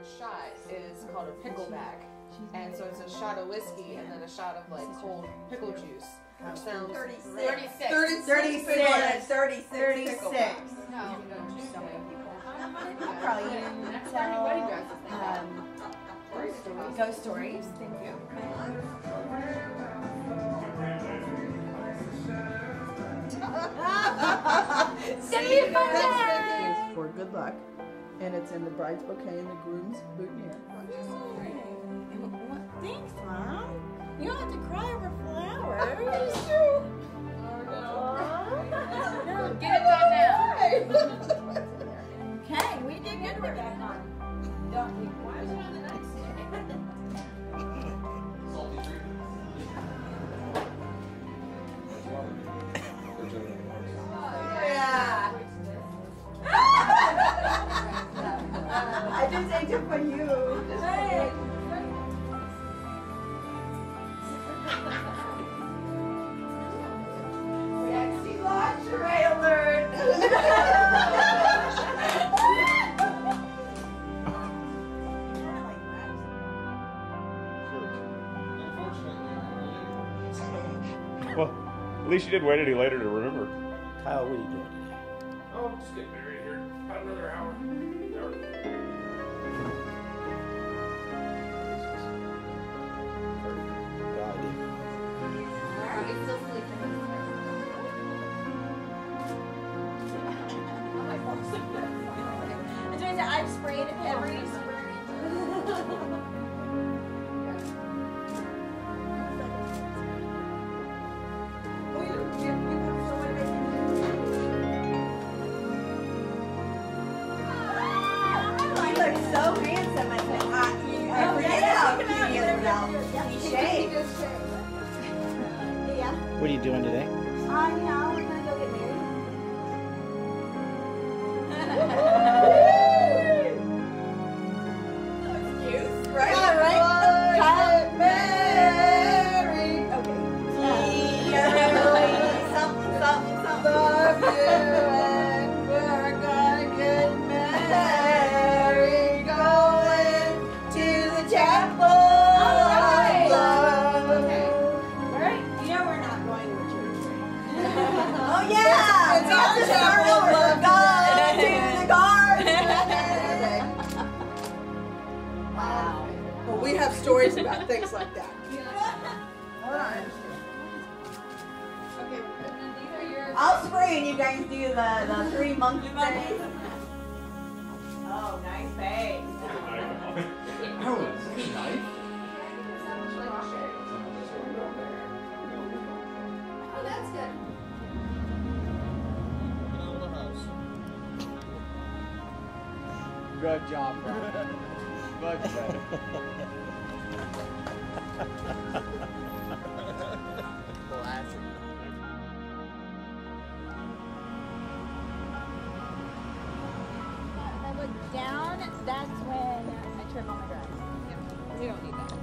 shot is called a pickleback. And so it's a shot of whiskey and then a shot of like cold pickle juice. Which sounds 36. 36. 36. No, so many people. I probably didn't tell ghost stories. Thank you. It's gonna be a fun day. For good luck, and it's in the bride's bouquet and the groom's boutonniere. Thanks, Mom. You don't have to cry over flowers. No, get it done now. Okay, we did good with that. Why is it on the nightstand? Yeah. I just ate it for you. Hey. Sexy lingerie alert. Well, at least you didn't wait any later to remember. Kyle, what are you doing today? Oh, I'm just getting married here. About another hour. I've sprayed every spray. You look so handsome. I forget how cute he is without he shaved. Yeah. What are you doing today? You know, we're gonna go get married. Right? Yeah, right? Kyle married. Okay. Something. Love you and we're gonna get married. Going to the chapel. Alright. Okay. Alright. You know we're not going to a church, right? Oh yeah! It's not the chapel. We're going to the garden. Wow. Well, we have stories about things like that. Hold on. I'll spray and you guys do the 3 monkey thing. Oh, nice face. Oh, is that a knife? Oh, that's good. Good job, Brad. Good job. Classic. If I look down, that's when I trim on my grass. Yeah, we don't need that.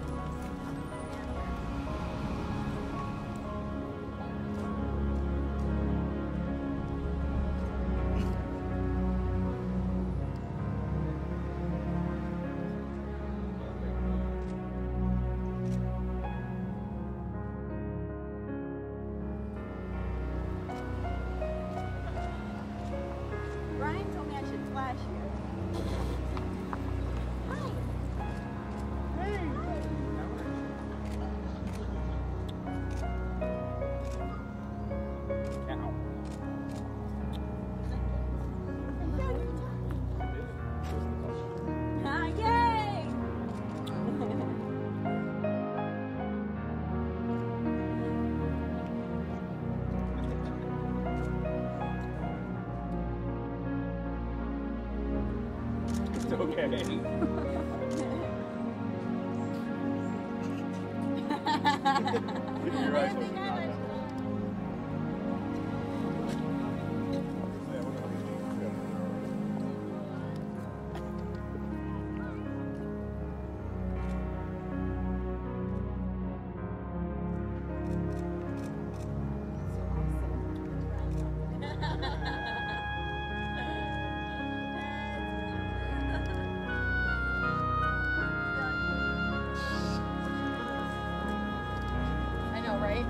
Brian told me I should flash you. Hi. Yay! It's okay. You're right. right?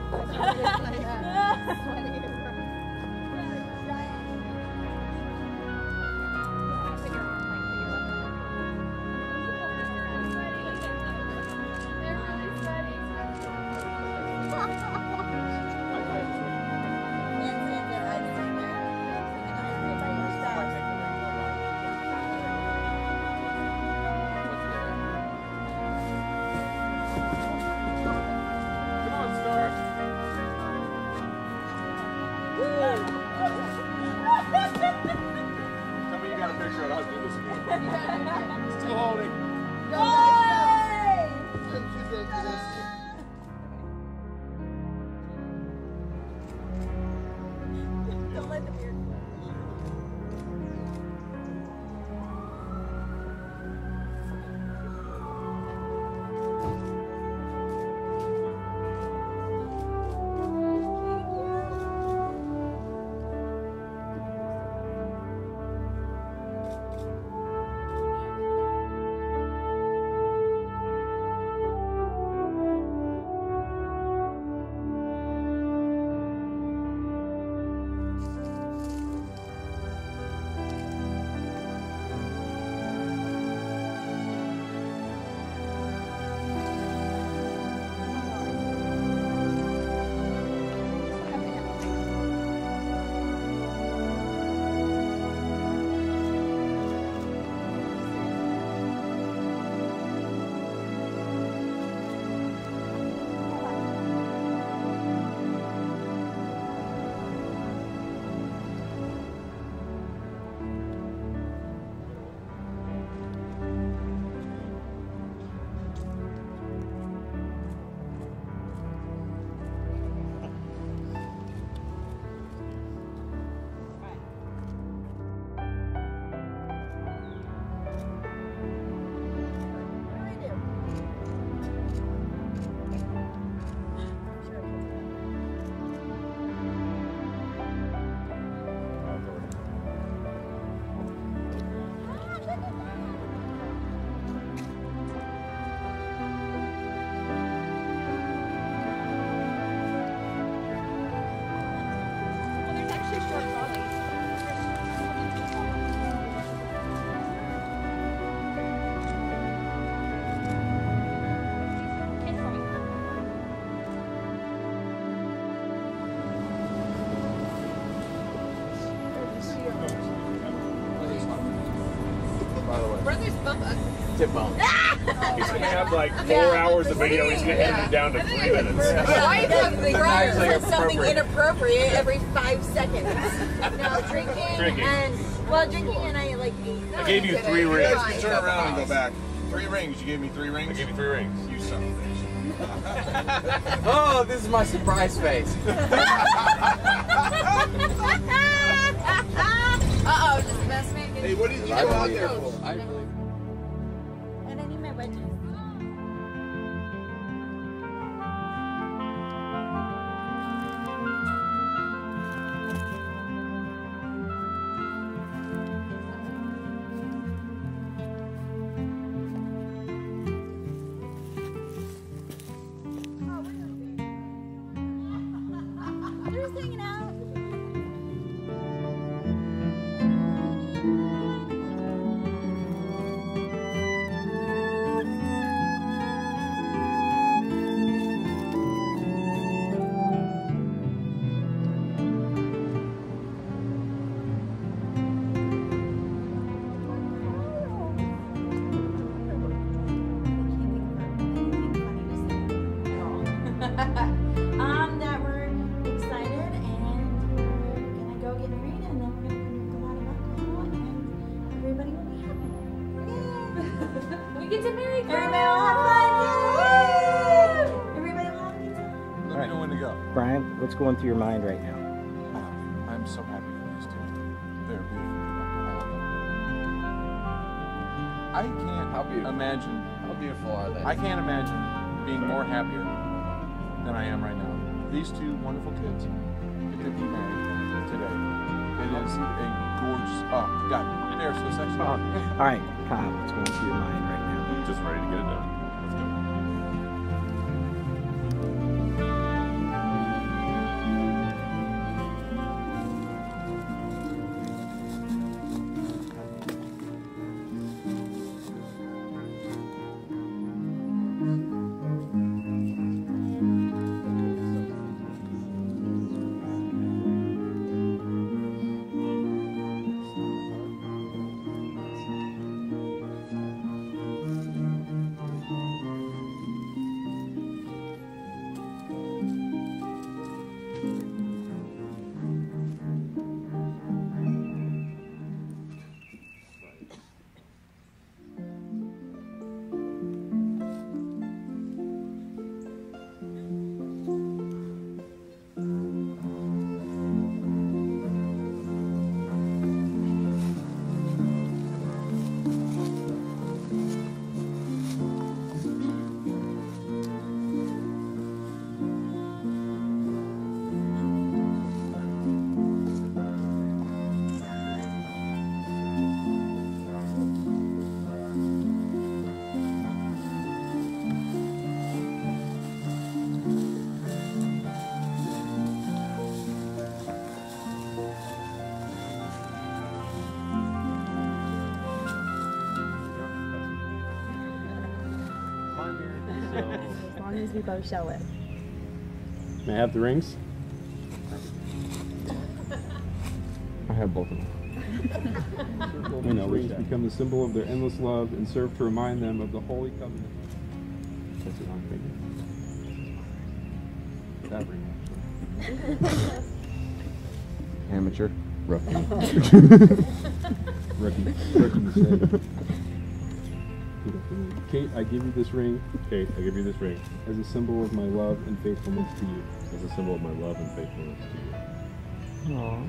Still holding. Don't let the beard go. Brothers Bubba. Tip bone. He's going to have like 4 hours of video. He's going to edit it down to 3 minutes. Why does Brian says something inappropriate every 5 seconds. No, drinking and drinking and I like eat. I gave you 3 rings. You guys can turn around and go back. 3 rings. You gave me 3 rings? I gave you 3 rings. You son of a bitch. Oh, this is my surprise face. Uh-oh, just mess me. Hey, what did you go out there for? I believe. And I need my wedges. They're just hanging out. That we're excited and we're gonna go get married and then we're gonna go out of alcohol and everybody will be happy. We get to marry girl. Everybody will have fun. Yay! Everybody will have a good time. Let me know when to go. Brian, what's going through your mind right now? I'm so happy for these two. They're beautiful. I can't imagine. How beautiful are they? I can't imagine being more happier than I am right now. These two wonderful kids get to be married today. It is a gorgeous. Oh God, they're so sexy. All right, Kyle, what's going through your mind right now? Just ready to get it done. Let's go. long as we both shall live. May I have the rings? I have both of them. We know rings become the symbol of their endless love and serve to remind them of the holy covenant. That's what I'm thinking. That ring, actually. Amateur. Rookie. Rookie mistake. Kate, I give you this ring. Kate, I give you this ring. As a symbol of my love and faithfulness to you. As a symbol of my love and faithfulness to you. Aww.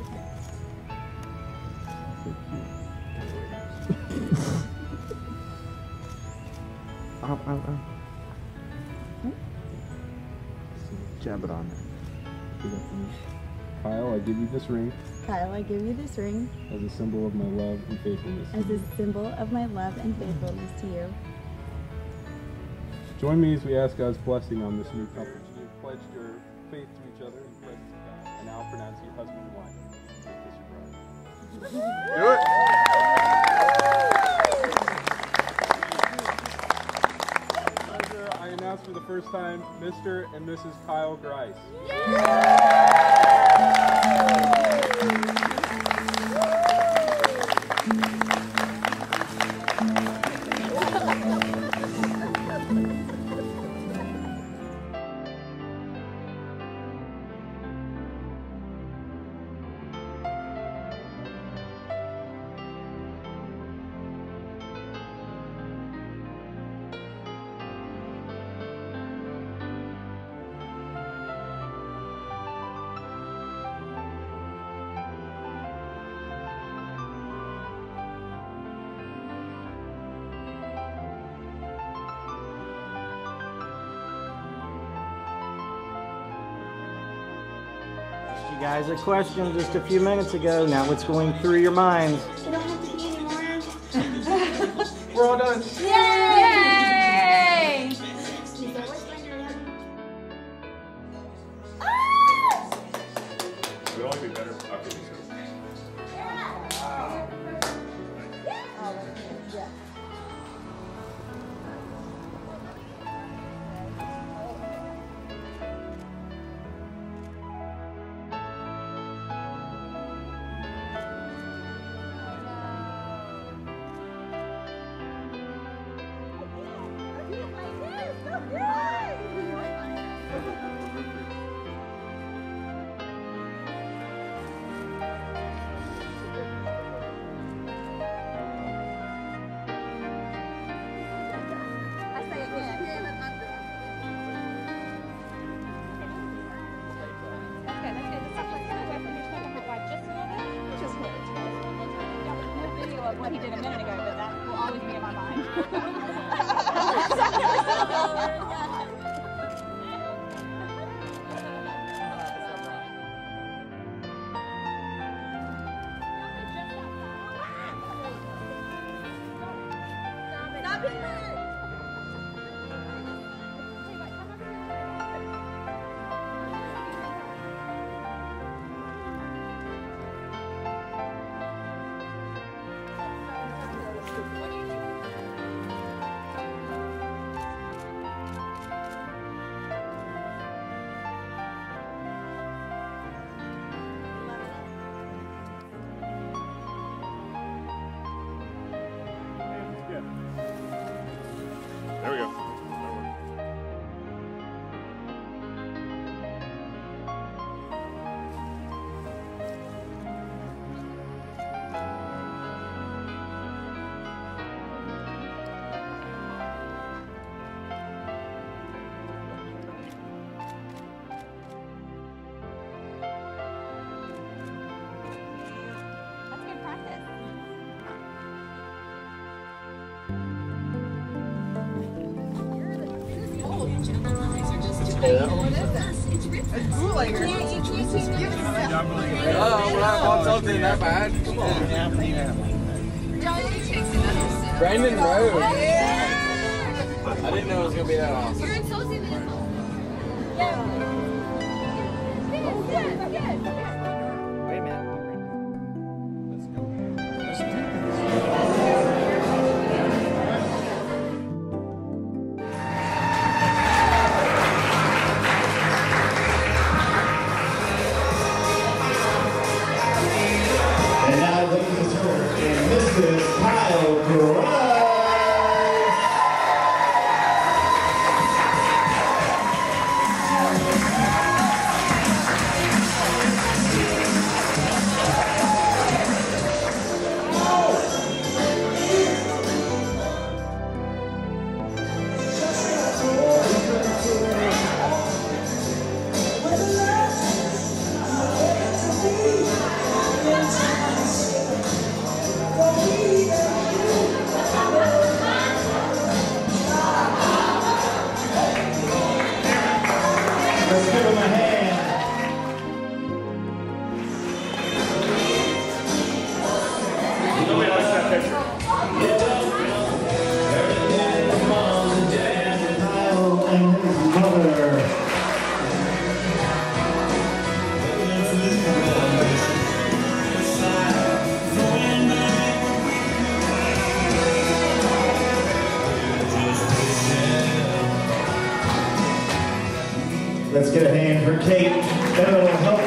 Jab it on there. Kyle, I give you this ring. Kyle, I give you this ring As a symbol of my love and faithfulness to as you. a symbol of my love and faithfulness to you. Join me as we ask God's blessing on this new couple. You have pledged your faith to each other and pledged to God. And now pronounce you husband and wife. Kiss your bride. Do it! I announce for the first time, Mr. and Mrs. Kyle Grice. You guys a question just a few minutes ago. Now what's going through your minds? We don't have to be anymore. We're all done. Yay! We'd only be better after this. What he did a minute ago, but that will always be in my mind. There we go. That's good practice. We're not on something that bad. Come on. Brandon Road. I didn't know it was gonna be that awesome. You're in Chelsea then. Wait a minute. Let's get a hand for Kate. That'll help